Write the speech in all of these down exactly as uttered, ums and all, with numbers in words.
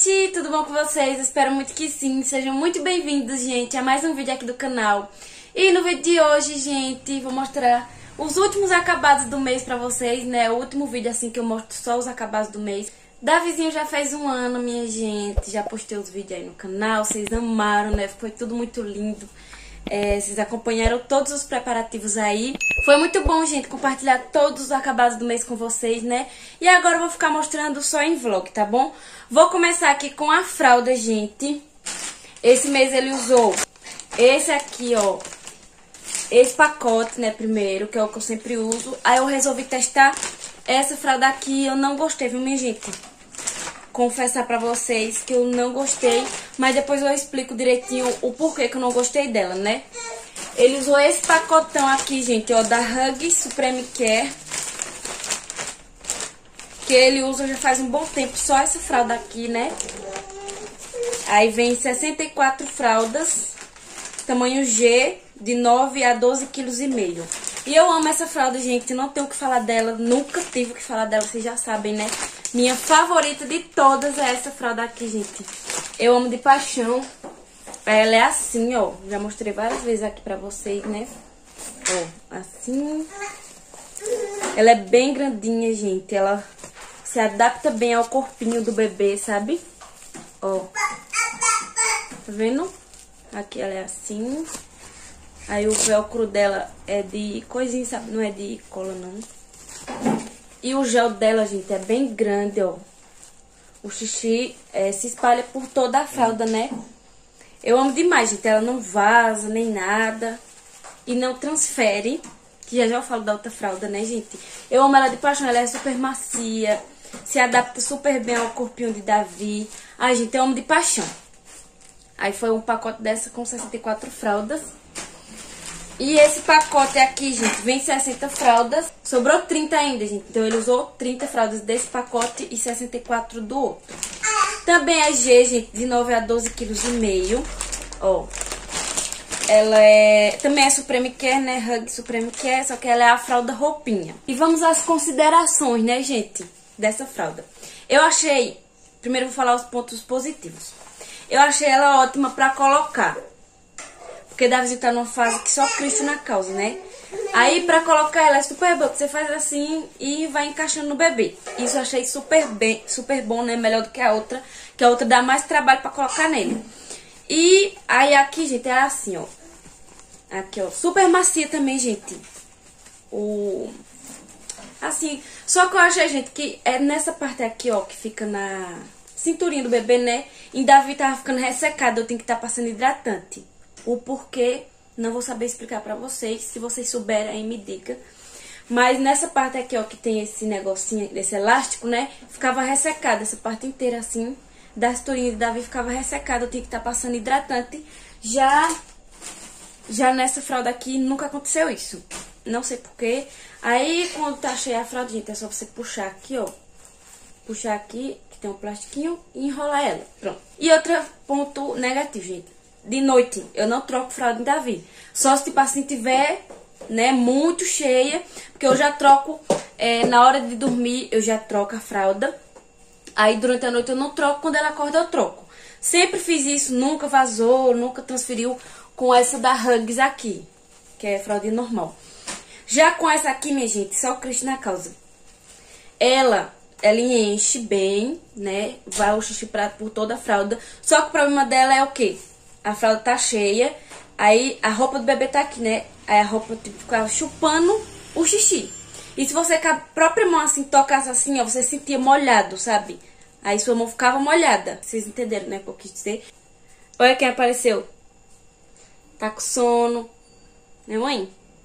gente, tudo bom com vocês? Espero muito que sim, sejam muito bem-vindos, gente, a mais um vídeo aqui do canal. E no vídeo de hoje, gente, vou mostrar os últimos acabados do mês pra vocês, né? O último vídeo, assim, que eu mostro só os acabados do mês. Davizinho já fez um ano, minha gente, já postei os vídeos aí no canal, vocês amaram, né? Foi tudo muito lindo. É, vocês acompanharam todos os preparativos aí. Foi muito bom, gente, compartilhar todos os acabados do mês com vocês, né? E agora eu vou ficar mostrando só em vlog, tá bom? Vou começar aqui com a fralda, gente. Esse mês ele usou esse aqui, ó. Esse pacote, né, primeiro, que é o que eu sempre uso. Aí eu resolvi testar essa fralda aqui. Eu não gostei, viu, minha gente? Confessar pra vocês que eu não gostei, mas depois eu explico direitinho o porquê que eu não gostei dela, né? Ele usou esse pacotão aqui, gente, ó, da Hug Supreme Care, que ele usa já faz um bom tempo, só essa fralda aqui, né? Aí vem sessenta e quatro fraldas, tamanho G, de nove a doze quilos e meio. E eu amo essa fralda, gente, não tenho o que falar dela, nunca tive o que falar dela, vocês já sabem, né? Minha favorita de todas é essa fralda aqui, gente. Eu amo de paixão. Ela é assim, ó. Já mostrei várias vezes aqui pra vocês, né? Ó, assim. Ela é bem grandinha, gente. Ela se adapta bem ao corpinho do bebê, sabe? Ó. Tá vendo? Aqui ela é assim. Aí o velcro dela é de coisinha, sabe? Não é de cola, não. E o gel dela, gente, é bem grande, ó. O xixi é, se espalha por toda a fralda, né? Eu amo demais, gente. Ela não vaza nem nada. E não transfere. Que já já eu falo da outra fralda, né, gente? Eu amo ela de paixão. Ela é super macia. Se adapta super bem ao corpinho de Davi. Ai, gente, eu amo de paixão. Aí foi um pacote dessa com sessenta e quatro fraldas. E esse pacote aqui, gente, vem sessenta fraldas. Sobrou trinta ainda, gente. Então ele usou trinta fraldas desse pacote e sessenta e quatro do outro. Também é G, gente, de nove a doze quilos e meio. Ó. Ela é... Também é Supreme Care, né? Hug Supreme Care, só que ela é a fralda roupinha. E vamos às considerações, né, gente? Dessa fralda. Eu achei... Primeiro eu vou falar os pontos positivos. Eu achei ela ótima pra colocar. Porque Davi tá numa fase que só Cristo na causa, né? Aí pra colocar ela é super boa, você faz assim e vai encaixando no bebê. Isso eu achei super bem, super bom, né? Melhor do que a outra, que a outra dá mais trabalho pra colocar nele. E aí aqui, gente, é assim, ó. Aqui, ó, super macia também, gente. O... Assim, só que eu achei, gente, que é nessa parte aqui, ó, que fica na cinturinha do bebê, né? E Davi tava ficando ressecado, eu tenho que estar tá passando hidratante. O porquê, não vou saber explicar pra vocês. Se vocês souberem, aí me diga. Mas nessa parte aqui, ó, que tem esse negocinho, esse elástico, né? Ficava ressecada, essa parte inteira, assim, da cinturinha de Davi ficava ressecada. Eu tinha que estar tá passando hidratante. Já, já nessa fralda aqui, nunca aconteceu isso. Não sei porquê. Aí, quando tá cheia a fralda, gente, é só você puxar aqui, ó. Puxar aqui, que tem um plastiquinho, e enrolar ela. Pronto. E outro ponto negativo, gente. De noite, eu não troco fralda em Davi. Só se, tipo assim, tiver, né, muito cheia. Porque eu já troco, é, na hora de dormir, eu já troco a fralda. Aí, durante a noite, eu não troco. Quando ela acorda, eu troco. Sempre fiz isso, nunca vazou, nunca transferiu com essa da Hugs aqui. Que é fralda normal. Já com essa aqui, minha gente, só o Cristo na causa. Ela... Ela enche bem, né? Vai o xixi pra, por toda a fralda. Só que o problema dela é o quê? A fralda tá cheia, aí a roupa do bebê tá aqui, né? Aí a roupa tipo, ficava chupando o xixi. E se você com a própria mão assim, tocasse assim, ó, você sentia molhado, sabe? Aí sua mão ficava molhada. Vocês entenderam, né? O que eu quis dizer. Olha quem apareceu. Tá com sono. Né, mãe?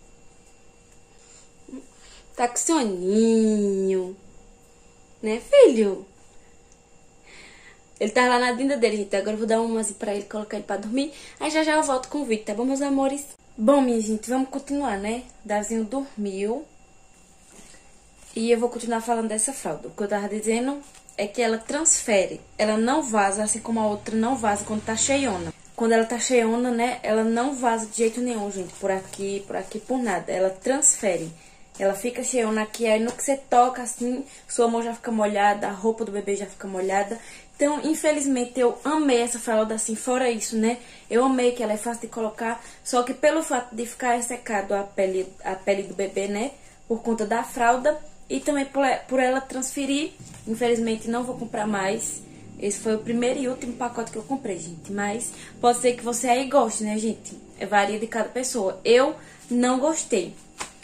Tá com soninho. Né, filho? Ele tá lá na dinda dele, gente. Agora eu vou dar umas pra ele, colocar ele pra dormir. Aí já já eu volto com o vídeo, tá bom, meus amores? Bom, minha gente, vamos continuar, né? Dazinho dormiu. E eu vou continuar falando dessa fralda. O que eu tava dizendo é que ela transfere. Ela não vaza, assim como a outra não vaza quando tá cheiona. Quando ela tá cheiona, né? Ela não vaza de jeito nenhum, gente. Por aqui, por aqui, por nada. Ela transfere. Ela fica cheiona aqui, aí no que você toca assim, sua mão já fica molhada, a roupa do bebê já fica molhada. Então, infelizmente, eu amei essa fralda assim, fora isso, né? Eu amei que ela é fácil de colocar, só que pelo fato de ficar ressecado a pele, a pele do bebê, né? Por conta da fralda e também por, por ela transferir, infelizmente não vou comprar mais. Esse foi o primeiro e último pacote que eu comprei, gente. Mas pode ser que você aí goste, né, gente? Varia de cada pessoa. Eu não gostei.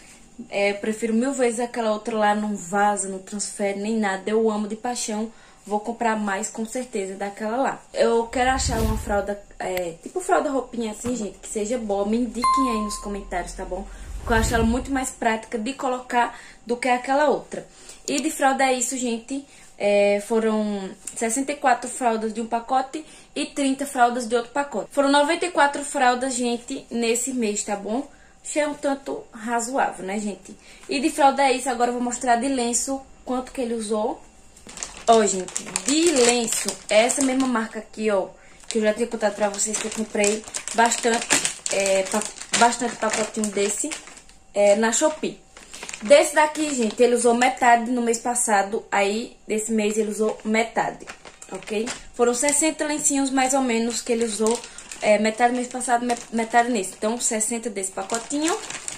É, prefiro mil vezes aquela outra lá, não vaza, não transfere nem nada. Eu amo de paixão. Vou comprar mais com certeza daquela lá. Eu quero achar uma fralda, é, tipo fralda roupinha assim, gente, que seja boa. Me indiquem aí nos comentários, tá bom? Porque eu acho ela muito mais prática de colocar do que aquela outra. E de fralda é isso, gente. É, foram sessenta e quatro fraldas de um pacote e trinta fraldas de outro pacote. Foram noventa e quatro fraldas, gente, nesse mês, tá bom? Achei um tanto razoável, né, gente? E de fralda é isso. Agora eu vou mostrar de lenço quanto que ele usou. Ó, gente, de lenço, essa mesma marca aqui, ó, que eu já tinha contado pra vocês que eu comprei bastante, é, pa bastante pacotinho desse é, na Shopee. Desse daqui, gente, ele usou metade no mês passado, aí desse mês ele usou metade, ok? Foram sessenta lencinhos mais ou menos que ele usou, é, metade no mês passado, metade nesse. Então, sessenta desse pacotinho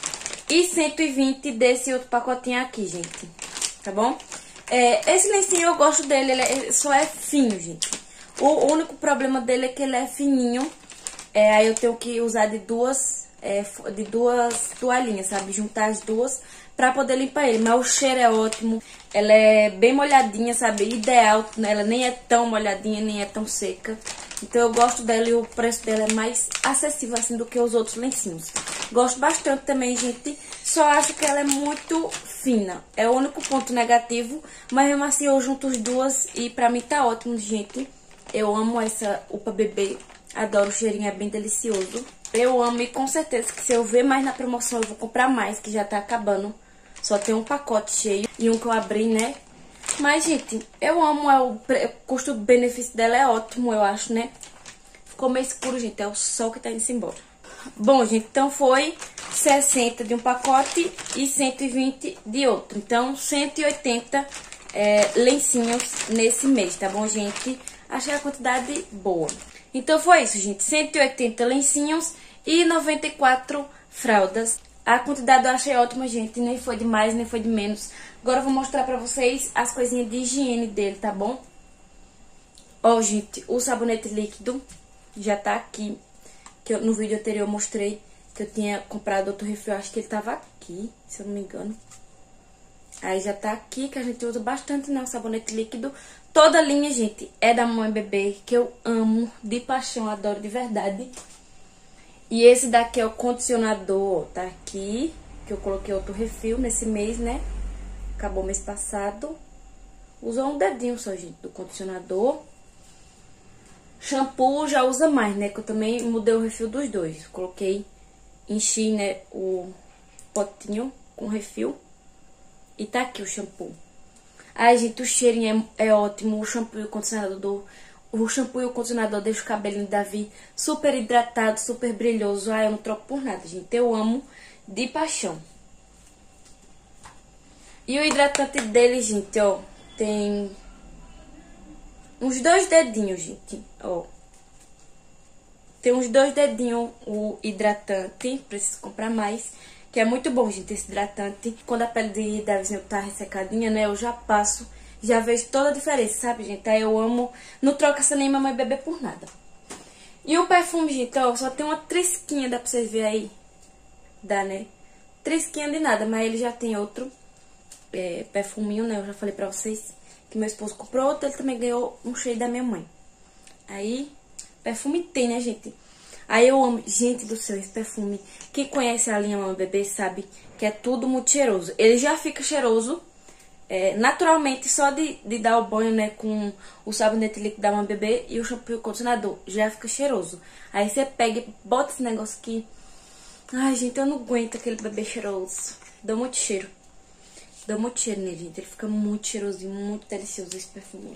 e cento e vinte desse outro pacotinho aqui, gente, tá bom? É, esse lencinho eu gosto dele, ele, é, ele só é fino, gente. O único problema dele é que ele é fininho, é, aí eu tenho que usar de duas, é, de duas toalhinhas, sabe? Juntar as duas pra poder limpar ele. Mas o cheiro é ótimo, ela é bem molhadinha, sabe? Ideal, né? Ela nem é tão molhadinha, nem é tão seca. Então eu gosto dela e o preço dela é mais acessível assim do que os outros lencinhos. Gosto bastante também, gente. Só acho que ela é muito fina. É o único ponto negativo. Mas mesmo assim eu junto as duas e pra mim tá ótimo, gente. Eu amo essa Upa Bebê. Adoro, o cheirinho é bem delicioso. Eu amo e com certeza que se eu ver mais na promoção eu vou comprar mais, que já tá acabando. Só tem um pacote cheio e um que eu abri, né? Mas, gente, eu amo, é o custo-benefício dela é ótimo, eu acho, né? Ficou meio escuro, gente, é o sol que tá indo embora. Bom, gente, então foi sessenta de um pacote e cento e vinte de outro. Então, cento e oitenta é, lencinhos nesse mês, tá bom, gente? Achei a quantidade boa. Então, foi isso, gente. cento e oitenta lencinhos e noventa e quatro fraldas. A quantidade eu achei ótima, gente. Nem foi de mais, nem foi de menos. Agora eu vou mostrar pra vocês as coisinhas de higiene dele, tá bom? Ó, gente, o sabonete líquido já tá aqui. Que eu, no vídeo anterior eu mostrei que eu tinha comprado outro refil. Acho que ele tava aqui, se eu não me engano. Aí já tá aqui, que a gente usa bastante, né? O sabonete líquido. Toda a linha, gente, é da Mamãe Bebê, que eu amo de paixão, adoro de verdade. E esse daqui é o condicionador, tá aqui, que eu coloquei outro refil nesse mês, né? Acabou mês passado. Usou um dedinho só, gente, do condicionador. Shampoo já usa mais, né? Que eu também mudei o refil dos dois. Coloquei, enchi, né, o potinho com refil. E tá aqui o shampoo. Ai, gente, o cheirinho é, é ótimo. O shampoo e o condicionador... O shampoo e o condicionador deixam o cabelinho da Vi super hidratado, super brilhoso. Ai, eu não troco por nada, gente. Eu amo de paixão. E o hidratante dele, gente, ó, tem uns dois dedinhos, gente, ó. Tem uns dois dedinhos o hidratante, preciso comprar mais. Que é muito bom, gente, esse hidratante. Quando a pele de Davizinho tá ressecadinha, né, eu já passo... Já vejo toda a diferença, sabe, gente? Aí eu amo... Não troca essa nem Mamãe Bebê por nada. E o perfume, gente, ó, só tem uma trisquinha, dá pra vocês verem aí. Dá, né? Trisquinha de nada, mas ele já tem outro é, perfuminho, né? Eu já falei pra vocês que meu esposo comprou outro, ele também ganhou um cheiro da minha mãe. Aí, perfume tem, né, gente? Aí eu amo... Gente do céu, esse perfume... Quem conhece a linha Mamãe Bebê sabe que é tudo muito cheiroso. Ele já fica cheiroso... É, naturalmente, só de, de dar o banho, né, com o sabonete líquido da Mamãe Bebê e o shampoo e o condicionador, já fica cheiroso. Aí você pega e bota esse negócio aqui. Ai, gente, eu não aguento aquele bebê cheiroso. Dá muito cheiro. Dá muito cheiro nele, gente. Ele fica muito cheirosinho, muito delicioso esse perfuminho.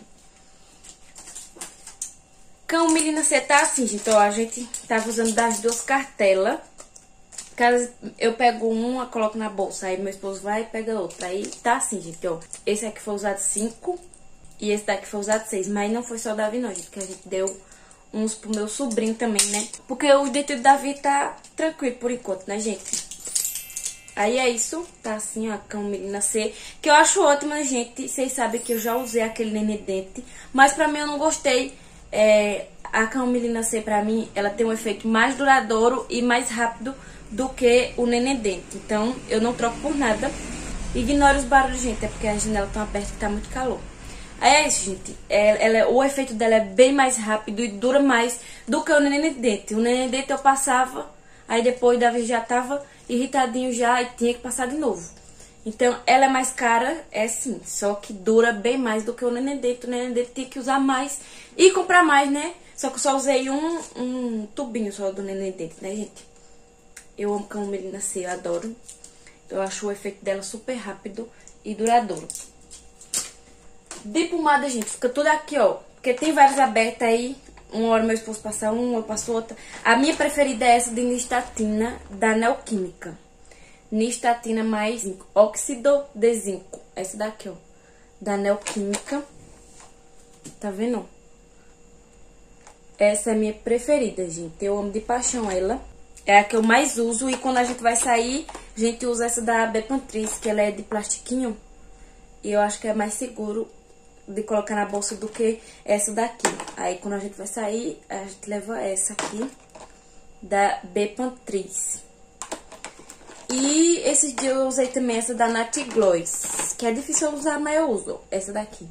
Cão, menina, você tá assim, gente. Ó, a gente tava usando das duas cartelas. Caso eu pego uma, coloco na bolsa, aí meu esposo vai e pega outra. Aí tá assim, gente, ó. Esse aqui foi usado cinco e esse daqui foi usado seis. Mas não foi só o Davi não, gente, que a gente deu uns pro meu sobrinho também, né? Porque o dente do Davi tá tranquilo por enquanto, né, gente? Aí é isso, tá assim, ó, a Camelina C, que eu acho ótima, gente. Vocês sabem que eu já usei aquele Nenê Dente, mas pra mim eu não gostei. É, a Camelina C, pra mim, ela tem um efeito mais duradouro e mais rápido do que o Nenê Dente. Então, eu não troco por nada. Ignore os barulhos, gente, é porque as janelas estão abertas e tá muito calor. Aí é isso, gente. É, ela, o efeito dela é bem mais rápido e dura mais do que o Nenê Dente. O Nenê Dente eu passava, aí depois o Davi já tava irritadinho já e tinha que passar de novo. Então, ela é mais cara, é sim, só que dura bem mais do que o Nenê Dente. O Nenê Dente tinha que usar mais e comprar mais, né? Só que eu só usei um, um tubinho só do Nenê Dente, né, gente? Eu amo Camelina C, eu adoro. Eu acho o efeito dela super rápido e duradouro. De pomada, gente, fica tudo aqui, ó. Porque tem várias abertas aí. Uma hora meu esposo passa uma, eu passo outra. A minha preferida é essa de Nistatina, da Neoquímica. Nistatina mais zinco. Óxido de zinco. Essa daqui, ó. Da Neoquímica. Tá vendo? Essa é a minha preferida, gente. Eu amo de paixão ela. É a que eu mais uso. E quando a gente vai sair, a gente usa essa da Bepantriz, que ela é de plastiquinho. E eu acho que é mais seguro de colocar na bolsa do que essa daqui. Aí quando a gente vai sair, a gente leva essa aqui da Bepantriz. E esses dias eu usei também essa da Nat Gloss, que é difícil eu usar, mas eu uso essa daqui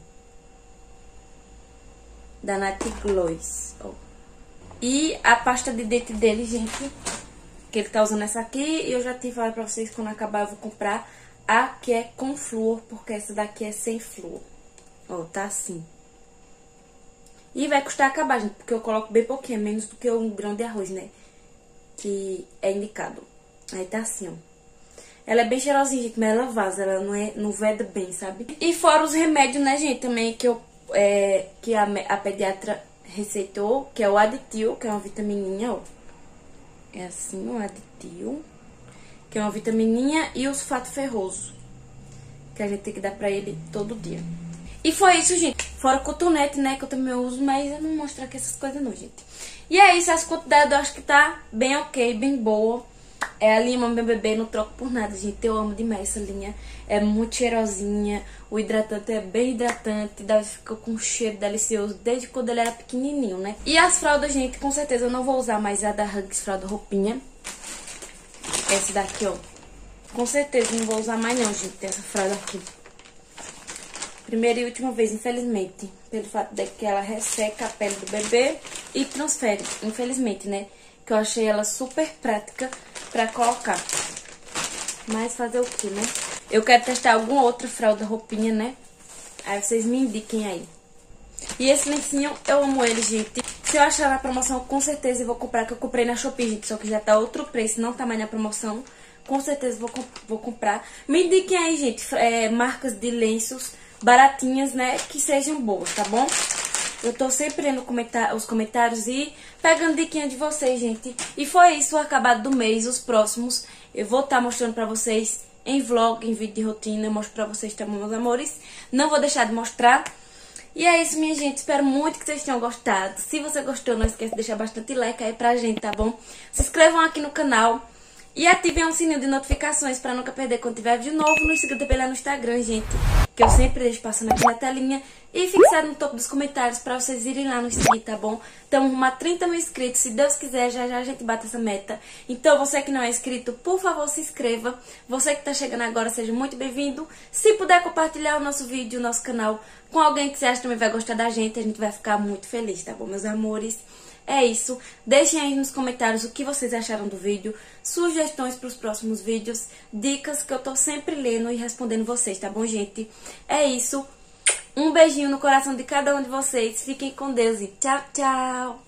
da Nat Gloss, ó. E a pasta de dente dele, gente, que ele tá usando essa aqui, e eu já tinha falado pra vocês que quando acabar eu vou comprar a que é com flúor, porque essa daqui é sem flúor. Ó, tá assim. E vai custar acabar, gente, porque eu coloco bem pouquinho, menos do que um grão de arroz, né? Que é indicado. Aí tá assim, ó. Ela é bem cheirosinha, gente, mas ela vaza, ela não, é, não veda bem, sabe? E fora os remédios, né, gente, também que, eu, é, que a, a pediatra receitou, que é o Aditil, que é uma vitamininha, ó. É assim, o Aditil, que é uma vitamininha, e o sulfato ferroso, que a gente tem que dar pra ele todo dia. E foi isso, gente. Fora cotonete, né, que eu também uso, mas eu não mostro aqui essas coisas não, gente. E é isso, as quantidades eu acho que tá bem ok, bem boa. É a linha Meu Bebê, não troco por nada, gente. Eu amo demais essa linha. É muito cheirosinha. O hidratante é bem hidratante. Davi ficou com um cheiro delicioso desde quando ele era pequenininho, né? E as fraldas, gente, com certeza eu não vou usar mais a da Huggies, fralda roupinha. Essa daqui, ó. Com certeza não vou usar mais não, gente, essa fralda aqui. Primeira e última vez, infelizmente. Pelo fato de que ela resseca a pele do bebê e transfere, infelizmente, né? Que eu achei ela super prática pra colocar. Mas fazer o que, né? Eu quero testar alguma outra fralda roupinha, né? Aí vocês me indiquem aí. E esse lencinho, eu amo ele, gente. Se eu achar na promoção, com certeza eu vou comprar, que eu comprei na Shopee, gente. Só que já tá outro preço, não tá mais na promoção. Com certeza vou, comp vou comprar. Me indiquem aí, gente, é, marcas de lenços baratinhas, né? Que sejam boas, tá bom? Eu tô sempre lendo comentar os comentários e pegando diquinha de vocês, gente. E foi isso, o acabado do mês. Os próximos eu vou estar tá mostrando pra vocês em vlog, em vídeo de rotina. Eu mostro pra vocês também, meus amores. Não vou deixar de mostrar. E é isso, minha gente. Espero muito que vocês tenham gostado. Se você gostou, não esqueça de deixar bastante like aí pra gente, tá bom? Se inscrevam aqui no canal. E ativem o sininho de notificações pra nunca perder quando tiver vídeo novo. Nos siga também lá no Instagram, gente, que eu sempre deixo passando aqui na telinha. E fixado no topo dos comentários pra vocês irem lá nos seguir, tá bom? Estamos rumo a trinta mil inscritos. Se Deus quiser, já já a gente bate essa meta. Então, você que não é inscrito, por favor, se inscreva. Você que tá chegando agora, seja muito bem-vindo. Se puder compartilhar o nosso vídeo, o nosso canal, com alguém que você acha que também vai gostar da gente, a gente vai ficar muito feliz, tá bom, meus amores? É isso. Deixem aí nos comentários o que vocês acharam do vídeo, sugestões para os próximos vídeos, dicas que eu tô sempre lendo e respondendo vocês, tá bom, gente? É isso. Um beijinho no coração de cada um de vocês. Fiquem com Deus e tchau, tchau!